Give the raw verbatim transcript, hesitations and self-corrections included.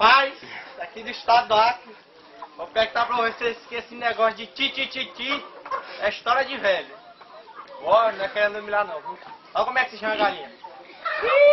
Rapaz, aqui do estado do Acre, vou perguntar pra vocês que esse negócio de ti, ti, ti, ti é história de velho. Ó, não é querendo humilhar não, viu? Olha como é que se chama a galinha.